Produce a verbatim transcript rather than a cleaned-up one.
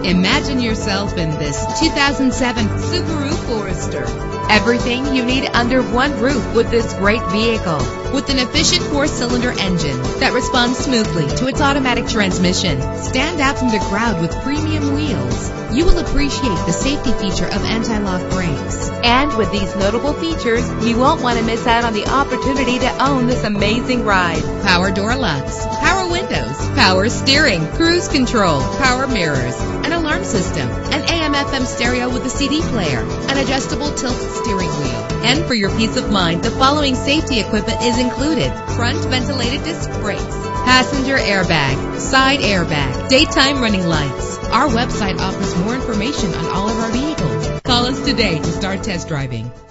Imagine yourself in this two thousand seven Subaru Forester. Everything you need under one roof with this great vehicle. With an efficient four-cylinder engine that responds smoothly to its automatic transmission. Stand out from the crowd with premium wheels. You will appreciate the safety feature of anti-lock brakes. And with these notable features, you won't want to miss out on the opportunity to own this amazing ride. Power door locks, power windows, power steering, cruise control, power mirrors, an alarm system, an A M F M stereo with a C D player, an adjustable tilt steering wheel. And for your peace of mind, the following safety equipment is included: front ventilated disc brakes, passenger airbag, side airbag, daytime running lights. Our website offers more information on all of our vehicles. Call us today to start test driving.